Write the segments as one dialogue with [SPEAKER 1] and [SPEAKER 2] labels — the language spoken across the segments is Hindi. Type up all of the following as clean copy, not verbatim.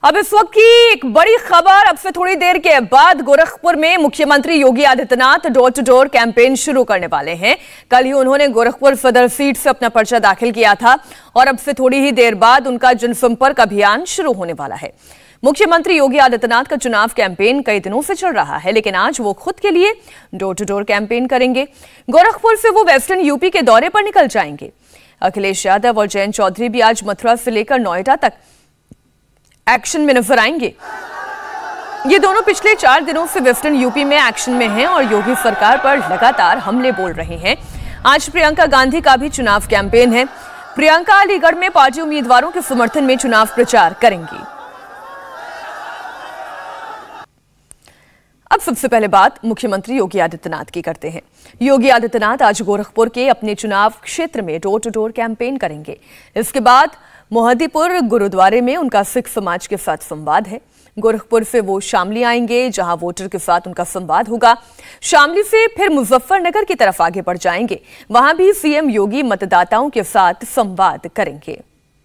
[SPEAKER 1] अब इस वक्त की एक बड़ी खबर, अब से थोड़ी देर के बाद गोरखपुर में मुख्यमंत्री Yogi Adityanath door to door campaign शुरू करने वाले हैं। कल ही उन्होंने गोरखपुर सदर सीट से अपना पर्चा दाखिल किया था और अब से थोड़ी ही देर बाद उनका जनसंपर्क अभियान शुरू होने वाला है। मुख्यमंत्री योगी आदित्यनाथ का चुनाव कैंपेन कई दिनों से चल रहा है, लेकिन आज वो खुद के लिए डोर टू डोर कैंपेन करेंगे। गोरखपुर से वो वेस्टर्न यूपी के दौरे पर निकल जाएंगे। अखिलेश यादव और जयंत चौधरी भी आज मथुरा से लेकर नोएडा तक एक्शन में नजर आएंगे। ये दोनों पिछले 4 दिनों से वेस्टर्न यूपी में एक्शन में हैं और योगी सरकार पर लगातार हमले बोल रहे हैं। आज प्रियंका गांधी का भी चुनाव कैंपेन है। प्रियंका अलीगढ़ में पार्टी उम्मीदवारों के समर्थन में चुनाव प्रचार करेंगी। अब सबसे पहले बात मुख्यमंत्री योगी आदित्यनाथ की करते हैं। योगी आदित्यनाथ आज गोरखपुर के अपने चुनाव क्षेत्र में डोर टू डोर कैंपेन करेंगे। इसके बाद मोहद्दीपुर गुरुद्वारे में उनका सिख समाज के साथ संवाद है। गोरखपुर से वो शामली आएंगे, जहां वोटर के साथ उनका संवाद होगा। शामली से फिर मुजफ्फरनगर की तरफ आगे बढ़ जाएंगे। वहां भी सीएम योगी मतदाताओं के साथ संवाद करेंगे।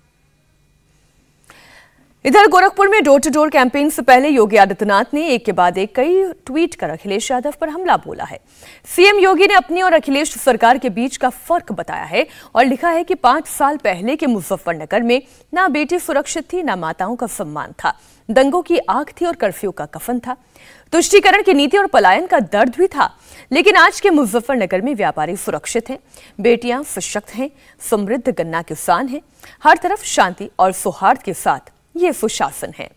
[SPEAKER 1] इधर गोरखपुर में डोर टू डोर कैंपेन से पहले योगी आदित्यनाथ ने एक के बाद एक कई ट्वीट कर अखिलेश यादव पर हमला बोला है। सीएम योगी ने अपनी और अखिलेश सरकार के बीच का फर्क बताया है और लिखा है कि 5 साल पहले के मुजफ्फरनगर में ना बेटी सुरक्षित थी, ना माताओं का सम्मान था, दंगों की आग थी और कर्फ्यू का कफन था, तुष्टीकरण की नीति और पलायन का दर्द भी था। लेकिन आज के मुजफ्फरनगर में व्यापारी सुरक्षित हैं, बेटियां सशक्त हैं, समृद्ध गन्ना किसान हैं, हर तरफ शांति और सौहार्द के साथ ये सुशासन है।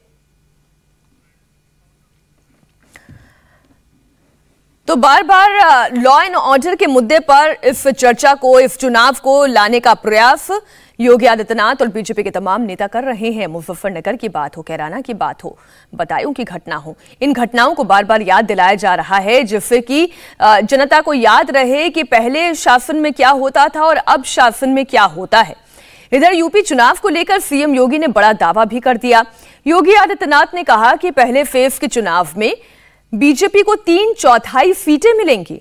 [SPEAKER 1] तो बार बार लॉ एंड ऑर्डर के मुद्दे पर इस चर्चा को, इस चुनाव को लाने का प्रयास योगी आदित्यनाथ और बीजेपी के तमाम नेता कर रहे हैं। मुजफ्फरनगर की बात हो, कैराना की बात हो, बदायूं की घटना हो, इन घटनाओं को बार बार याद दिलाया जा रहा है, जिससे कि जनता को याद रहे कि पहले शासन में क्या होता था और अब शासन में क्या होता है। इधर यूपी चुनाव को लेकर सीएम योगी ने बड़ा दावा भी कर दिया। योगी आदित्यनाथ ने कहा कि पहले फेज के चुनाव में बीजेपी को 3/4 सीटें मिलेंगी।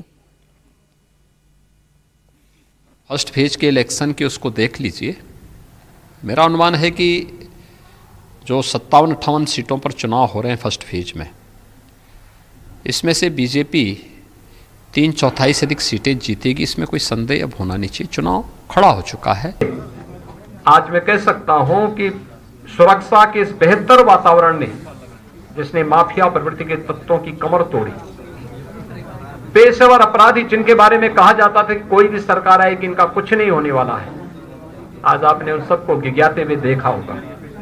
[SPEAKER 2] फर्स्ट फेज के इलेक्शन के उसको देख लीजिए। मेरा अनुमान है कि जो 57-58 सीटों पर चुनाव हो रहे हैं फर्स्ट फेज में, इसमें से बीजेपी 3/4 से अधिक सीटें जीतेगी। इसमें कोई संदेह अब होना नहीं चाहिए। चुनाव खड़ा हो चुका है।
[SPEAKER 3] आज मैं कह सकता हूं कि सुरक्षा के इस बेहतर वातावरण ने, जिसने माफिया प्रवृत्ति के तत्वों की कमर तोड़ी, पेशेवर अपराधी जिनके बारे में कहा जाता था कि कोई भी सरकार आए कि इनका कुछ नहीं होने वाला है, आज आपने उन सबको गिग्याते हुए देखा होगा।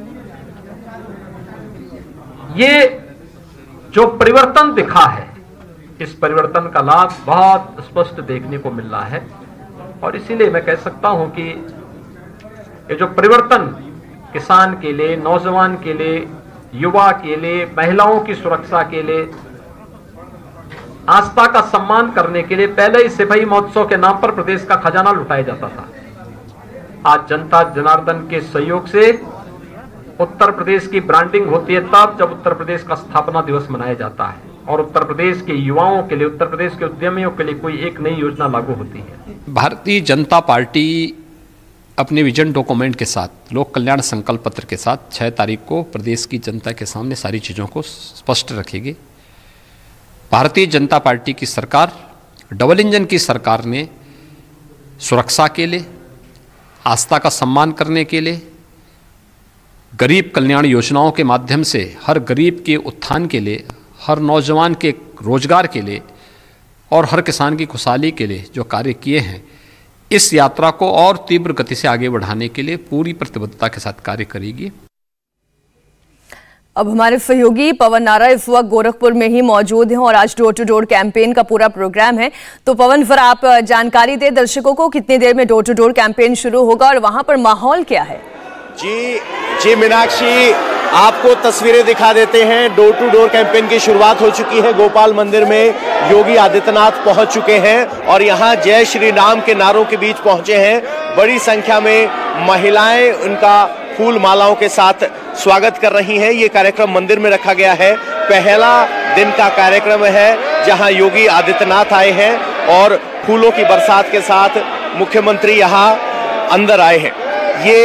[SPEAKER 3] ये जो परिवर्तन दिखा है, इस परिवर्तन का लाभ बहुत स्पष्ट देखने को मिल रहा है। और इसीलिए मैं कह सकता हूं कि ये जो परिवर्तन किसान के लिए, नौजवान के लिए, युवा के लिए, महिलाओं की सुरक्षा के लिए, आस्था का सम्मान करने के लिए पहले ही सिपाही महोत्सव के नाम पर प्रदेश का खजाना लुटाया जाता था। आज जनता जनार्दन के सहयोग से उत्तर प्रदेश की ब्रांडिंग होती है तब जब उत्तर प्रदेश का स्थापना दिवस मनाया जाता है और उत्तर प्रदेश के युवाओं के लिए, उत्तर प्रदेश के उद्यमियों के लिए कोई एक नई योजना लागू होती है।
[SPEAKER 2] भारतीय जनता पार्टी अपने विजन डॉक्यूमेंट के साथ, लोक कल्याण संकल्प पत्र के साथ 6 तारीख को प्रदेश की जनता के सामने सारी चीज़ों को स्पष्ट रखेगी। भारतीय जनता पार्टी की सरकार, डबल इंजन की सरकार ने सुरक्षा के लिए, आस्था का सम्मान करने के लिए, गरीब कल्याण योजनाओं के माध्यम से हर गरीब के उत्थान के लिए, हर नौजवान के रोजगार के लिए और हर किसान की खुशहाली के लिए जो कार्य किए हैं, इस यात्रा को और तीव्र गति से आगे बढ़ाने के लिए पूरी प्रतिबद्धता के साथ कार्य करेगी।
[SPEAKER 1] अब हमारे सहयोगी पवन नारा इस वक्त गोरखपुर में ही मौजूद हैं और आज डोर टू डोर कैंपेन का पूरा प्रोग्राम है। तो पवन, जरा आप जानकारी दें दर्शकों को, कितनी देर में डोर टू डोर कैंपेन शुरू होगा और वहां पर माहौल क्या है?
[SPEAKER 4] जी मीनाक्षी, आपको तस्वीरें दिखा देते हैं। डोर टू डोर कैंपेन की शुरुआत हो चुकी है। गोपाल मंदिर में योगी आदित्यनाथ पहुंच चुके हैं और यहां जय श्री राम के नारों के बीच पहुंचे हैं। बड़ी संख्या में महिलाएं उनका फूल मालाओं के साथ स्वागत कर रही हैं। ये कार्यक्रम मंदिर में रखा गया है। पहला दिन का कार्यक्रम है जहां योगी आदित्यनाथ आए हैं और फूलों की बरसात के साथ मुख्यमंत्री यहां अंदर आए हैं। ये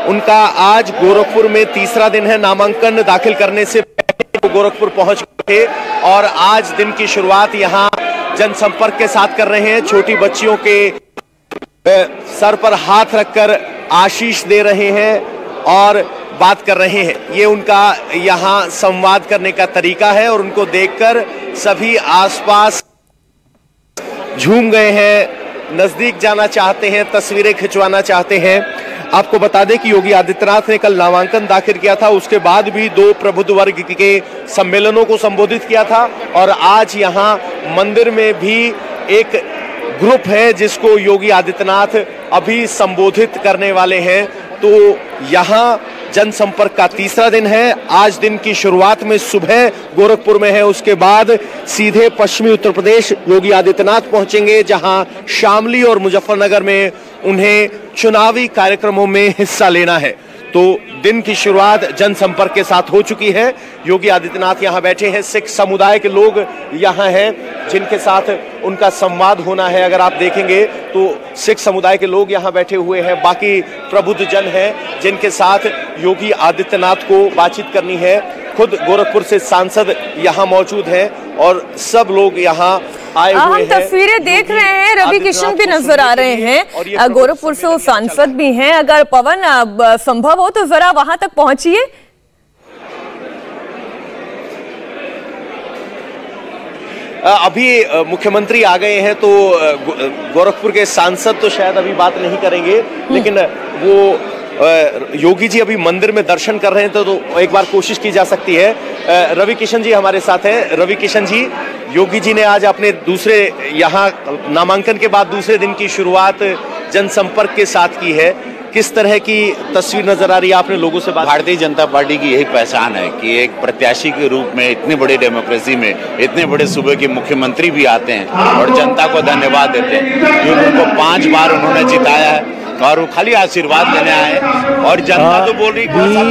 [SPEAKER 4] उनका आज गोरखपुर में तीसरा दिन है। नामांकन दाखिल करने से पहले वो गोरखपुर पहुंच गए थे और आज दिन की शुरुआत यहां जनसंपर्क के साथ कर रहे हैं। छोटी बच्चियों के सर पर हाथ रखकर आशीष दे रहे हैं और बात कर रहे हैं। ये उनका यहां संवाद करने का तरीका है और उनको देखकर सभी आसपास झूम गए हैं, नजदीक जाना चाहते हैं, तस्वीरें खिंचवाना चाहते हैं। आपको बता दें कि योगी आदित्यनाथ ने कल नामांकन दाखिल किया था, उसके बाद भी 2 प्रबुद्ध वर्ग के सम्मेलनों को संबोधित किया था और आज यहां मंदिर में भी एक ग्रुप है जिसको योगी आदित्यनाथ अभी संबोधित करने वाले हैं। तो यहां जनसंपर्क का तीसरा दिन है। आज दिन की शुरुआत में सुबह गोरखपुर में है, उसके बाद सीधे पश्चिमी उत्तर प्रदेश योगी आदित्यनाथ पहुंचेंगे, जहां शामली और मुजफ्फरनगर में उन्हें चुनावी कार्यक्रमों में हिस्सा लेना है। तो दिन की शुरुआत जनसंपर्क के साथ हो चुकी है। योगी आदित्यनाथ यहां बैठे हैं, सिख समुदाय के लोग यहां हैं जिनके साथ उनका संवाद होना है। अगर आप देखेंगे तो सिख समुदाय के लोग यहां बैठे हुए हैं, बाकी प्रबुद्ध जन हैं जिनके साथ योगी आदित्यनाथ को बातचीत करनी है। खुद गोरखपुर से सांसद यहां मौजूद हैं और सब लोग यहां आए हुए हैं।
[SPEAKER 1] हम तस्वीरें देख रहे हैं, रवि किशन भी नजर आ रहे हैं, गोरखपुर से वो सांसद भी हैं। अगर पवन संभव हो तो जरा वहां तक पहुंचिए।
[SPEAKER 4] अभी मुख्यमंत्री आ गए हैं तो गोरखपुर के सांसद तो शायद अभी बात नहीं करेंगे, लेकिन वो योगी जी अभी मंदिर में दर्शन कर रहे हैं तो एक बार कोशिश की जा सकती है। रवि किशन जी हमारे साथ हैं। रवि किशन जी, योगी जी ने आज अपने दूसरे यहाँ नामांकन के बाद दूसरे दिन की शुरुआत जनसंपर्क के साथ की है। किस तरह की तस्वीर नजर आ रही है? आपने लोगों से बात?
[SPEAKER 5] भारतीय जनता पार्टी की यही पहचान है कि एक प्रत्याशी के रूप में इतने बड़े डेमोक्रेसी में इतने बड़े सूबे के मुख्यमंत्री भी आते हैं और जनता को धन्यवाद देते हैं क्योंकि उनको 5 बार उन्होंने जिताया है और वो खाली आशीर्वाद लेने आए और जनता तो बोल रही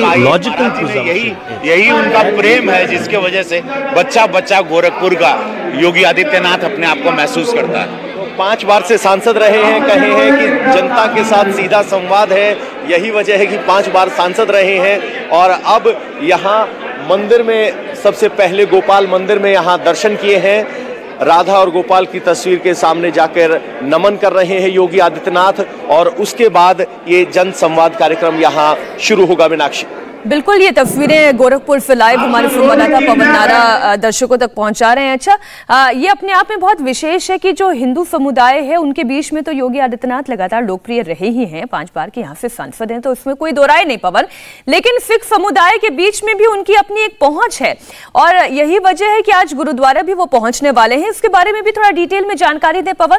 [SPEAKER 5] यही उनका प्रेम है जिसके वजह से बच्चा बच्चा गोरखपुर का योगी आदित्यनाथ अपने आप को महसूस करता है।
[SPEAKER 4] 5 बार से सांसद रहे हैं, कहे हैं कि जनता के साथ सीधा संवाद है, यही वजह है कि 5 बार सांसद रहे हैं और अब यहाँ मंदिर में सबसे पहले गोपाल मंदिर में यहाँ दर्शन किए हैं। राधा और गोपाल की तस्वीर के सामने जाकर नमन कर रहे हैं योगी आदित्यनाथ और उसके बाद ये जन संवाद कार्यक्रम यहाँ शुरू होगा। मीनाक्षी,
[SPEAKER 1] बिल्कुल, ये तस्वीरें गोरखपुर से लाइव हमारे संवाददाता पवन नारा दर्शकों तक पहुंचा रहे हैं। अच्छा, ये अपने आप में बहुत विशेष है कि जो हिंदू समुदाय है उनके बीच में तो योगी आदित्यनाथ लगातार लोकप्रिय रहे ही हैं, 5 बार के यहाँ से सांसद हैं, तो इसमें कोई दो राय नहीं पवन। लेकिन सिख समुदाय के बीच में भी उनकी अपनी एक पहुंच है और यही वजह है कि आज गुरुद्वारा भी वो पहुंचने वाले हैं। इसके बारे में भी थोड़ा डिटेल में जानकारी दें पवन।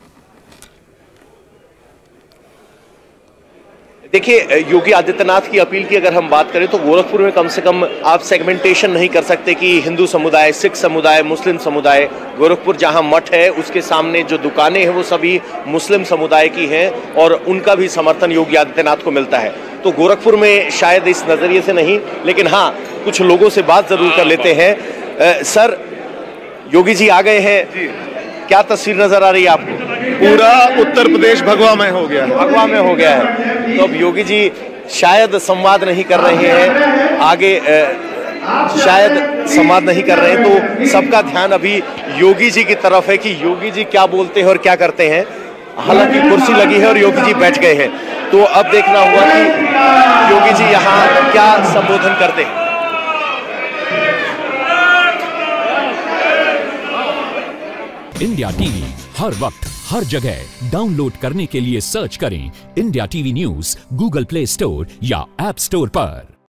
[SPEAKER 4] देखिए, योगी आदित्यनाथ की अपील की अगर हम बात करें तो गोरखपुर में कम से कम आप सेगमेंटेशन नहीं कर सकते कि हिंदू समुदाय, सिख समुदाय, मुस्लिम समुदाय। गोरखपुर जहां मठ है उसके सामने जो दुकानें हैं वो सभी मुस्लिम समुदाय की हैं और उनका भी समर्थन योगी आदित्यनाथ को मिलता है। तो गोरखपुर में शायद इस नजरिए से नहीं, लेकिन हाँ कुछ लोगों से बात जरूर कर लेते हैं। सर, योगी जी आ गए हैं, क्या तस्वीर नजर आ रही है आपको?
[SPEAKER 6] पूरा उत्तर प्रदेश भगवामय हो गया है।
[SPEAKER 4] भगवामय हो गया है। तो अब योगी जी शायद संवाद नहीं कर रहे हैं, आगे शायद संवाद नहीं कर रहे हैं, तो सबका ध्यान अभी योगी जी की तरफ है कि योगी जी क्या बोलते हैं और क्या करते हैं। हालांकि कुर्सी लगी है और योगी जी बैठ गए हैं, तो अब देखना हुआ कि योगी जी यहाँ क्या संबोधन करते हैं।
[SPEAKER 7] इंडिया टीवी हर वक्त हर जगह डाउनलोड करने के लिए सर्च करें India TV news Google Play Store या ऐप स्टोर पर।